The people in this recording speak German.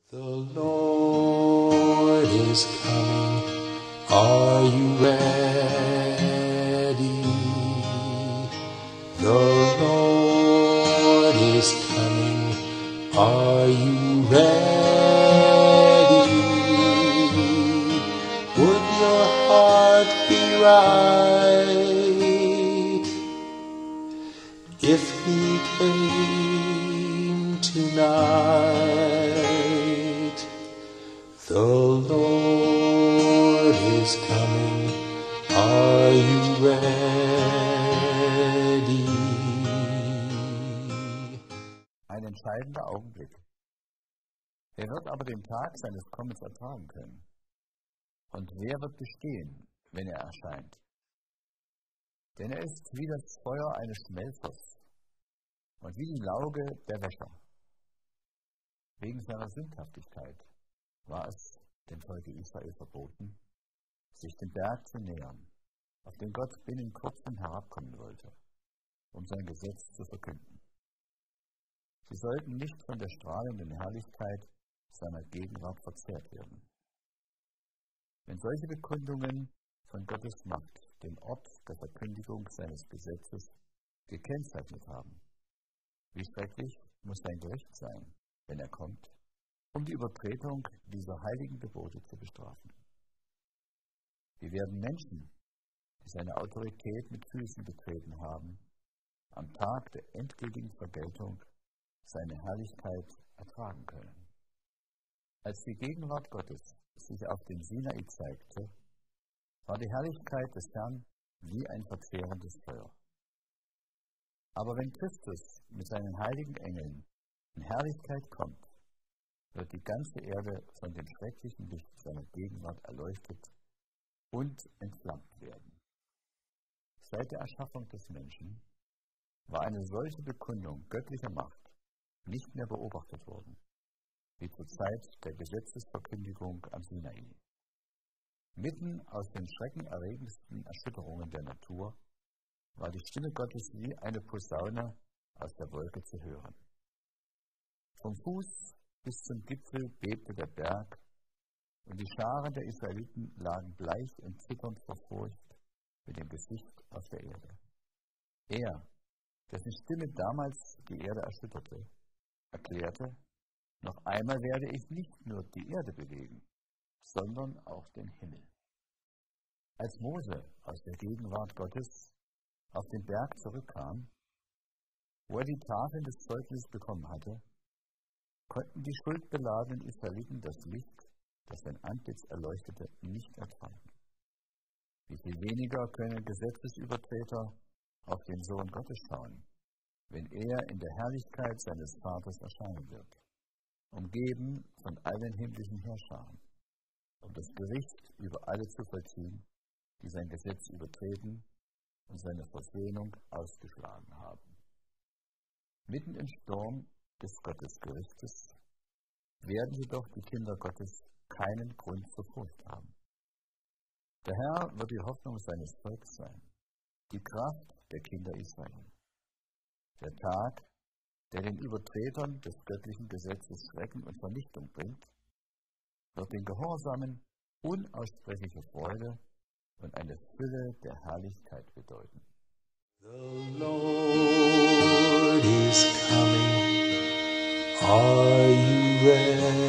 The Lord is coming. Are you ready? The Lord is coming. Are you ready? Would your heart be right if he came tonight? The Lord is coming. Are you ready? Ein entscheidender Augenblick. Wer wird aber den Tag seines Kommens ertragen können? Und wer wird bestehen, wenn er erscheint? Denn er ist wie das Feuer eines Schmelzers und wie die Lauge der Wäscher. Wegen seiner Sündhaftigkeit war es dem Volke Israel verboten, sich dem Berg zu nähern, auf den Gott binnen kurzem herabkommen wollte, um sein Gesetz zu verkünden. Sie sollten nicht von der strahlenden Herrlichkeit seiner Gegenwart verzehrt werden. Wenn solche Bekundungen von Gottes Macht den Ort der Verkündigung seines Gesetzes gekennzeichnet haben, wie schrecklich muss sein Gericht sein, wenn er kommt, um die Übertretung dieser heiligen Gebote zu bestrafen. Wie werden Menschen, die seine Autorität mit Füßen getreten haben, am Tag der endgültigen Vergeltung seine Herrlichkeit ertragen können? Als die Gegenwart Gottes sich auf dem Sinai zeigte, war die Herrlichkeit des Herrn wie ein verzehrendes Feuer. Aber wenn Christus mit seinen heiligen Engeln in Herrlichkeit kommt, wird die ganze Erde von dem schrecklichen Licht seiner Gegenwart erleuchtet und entflammt werden. Seit der Erschaffung des Menschen war eine solche Bekundung göttlicher Macht nicht mehr beobachtet worden, wie zur Zeit der Gesetzesverkündigung am Sinai. Mitten aus den schreckenerregendsten Erschütterungen der Natur war die Stimme Gottes wie eine Posaune aus der Wolke zu hören. Vom Fuß bis zum Gipfel bebte der Berg, und die Scharen der Israeliten lagen bleich und zitternd vor Furcht mit dem Gesicht auf der Erde. Er, dessen Stimme damals die Erde erschütterte, erklärte: Noch einmal werde ich nicht nur die Erde bewegen, sondern auch den Himmel. Als Mose aus der Gegenwart Gottes auf den Berg zurückkam, wo er die Tafeln des Zeugnisses bekommen hatte, konnten die schuldbeladenen Israeliten das Licht, das sein Antlitz erleuchtete, nicht ertragen. Wie viel weniger können Gesetzesübertreter auf den Sohn Gottes schauen, wenn er in der Herrlichkeit seines Vaters erscheinen wird, umgeben von allen himmlischen Herrschern, um das Gericht über alle zu vollziehen, die sein Gesetz übertreten und seine Versöhnung ausgeschlagen haben. Mitten im Sturm des Gottesgerichtes werden jedoch die Kinder Gottes keinen Grund zur Furcht haben. Der Herr wird die Hoffnung seines Volkes sein, die Kraft der Kinder Israel. Der Tag, der den Übertretern des göttlichen Gesetzes Schrecken und Vernichtung bringt, wird den Gehorsamen unaussprechliche Freude und eine Fülle der Herrlichkeit bedeuten. The Lord is coming. Are you ready?